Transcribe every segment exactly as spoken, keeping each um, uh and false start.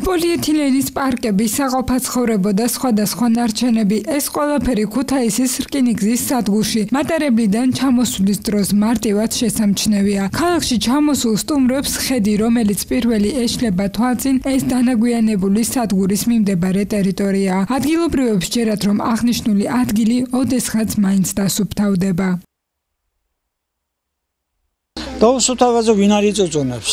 პოლიეთილენის პარკები, საყოფაცხოვრებო და სხვადასხვა ნარჩენები, ეს ყველაფერი ქუთაისის რკინიგზის სადგურში მატარებლიდან ჩამოსვლის დროს მარტივად შესამჩნევია. ქალაქში ჩამოსულ სტუმრებს ხედი, რომელიც პირველი ეშლება თვალწინ, ეს დანაგვიანებული სადგურის მიმდებარე ტერიტორია. ადგილობრივებს ჯერათ, რომ აღნიშნული ადგილი ოდესღაც მაინც დასუფთავდება. დაუსუფთავაზე ვინ არ იწუწუნებს?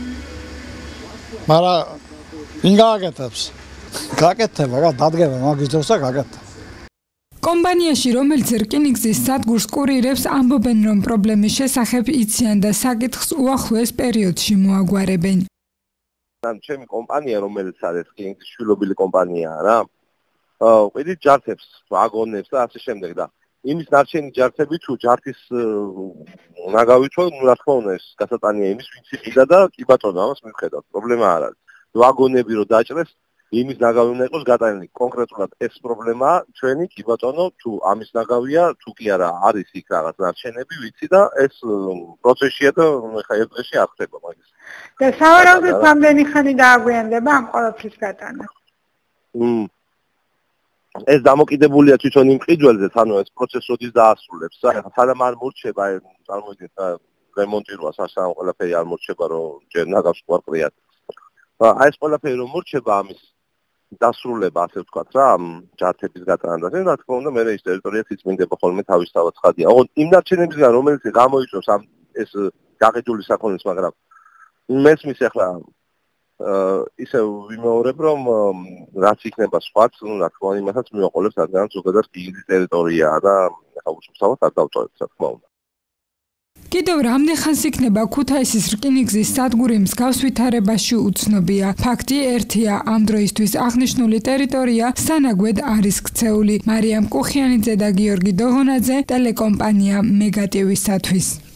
მაგრამ ვინ გააკეთებს? გააკეთება, რა დადგება მაგის დროს და გააკეთება. კომპანიაში, რომელიც რკინიგზის სადგურს კურირებს, ამბობენ, რომ პრობლემის შესახებ იციან და საკითხს უახლოეს პერიოდში მოაგვარებენ. ჩემი კომპანია, რომელიც არის რკინიგზის შვილობილი კომპანიაა რა. ყიდით ჯართებს, ვაგონებს და ასე შემდეგ და იმის ნარჩენი ჯართები თუ ჯართის უნდა გავიწვო, ну რა თქმა უნდა, ეს გასატანია იმის, ვინც იყიდა და კი ბატონო, ამას მივხედავთ, პრობლემა არ არის. ვაგონები რო დაჭრეს, იმის ნაგავი უნდა იყოს გატანილი. კონკრეტულად ეს პრობლემაა ჩვენი, კი ბატონო, თუ ამის ნაგავია, თუ კი არა არის იქ რაღაც ნარჩენები, ვიცი და ეს პროცესია და ხა ერთ დღეში არ ხდება მაგის. და სავარაუდოდ რამდენი ხანი დააგვიანდება ამ ყველაფრის გატანა? მ ეს დამოკიდებულია თვითონ იმ ყიდველზე, ანუ ეს პროცესი როდის დაასრულებს. სანამ არ მორჩება, წარმოვიდგინეთ, რემონტი როა სანამ ყველაფერი არ მორჩება, რომ ჯერ ნაგავს ყურყრიათ. აი ეს ყველაფერი რომ მორჩება ამის დასრულება, ასე ვთქვათ რა, ამ ჯართების გატანა და რა თქმა უნდა, მე ეს ტერიტორიაც იწმინდება ხოლმე თავისთავად ხადია. ოღონდ იმ ნარჩენებისგან, რომელიც გამოიწვევს ამ ეს გაყიდული საქონელს, მაგრამ მესმის ახლა ისე ვიმეორებ, რომ რაც იქნება სხვაც, ну რა თქმა უნდა, იმასაც მივაყოლებს, რადგან ზოგადად რკინიგზის ტერიტორიაა და ახლა უშუალოდ არ დავწოვეთ, რა თქმა უნდა. კიდევ რამდენ ხანს იქნება ქუთაისის რკინიგზის სადგური მსგავს ვითარებაში უცნობია. ფაქტი ერთია, ამ დროისთვის აღნიშნული ტერიტორია სანაგვედ არის ქცეული. მარიამ კუხიანიძე და გიორგი დოღონაძე, ტელეკომპანია მეგატივისათვის.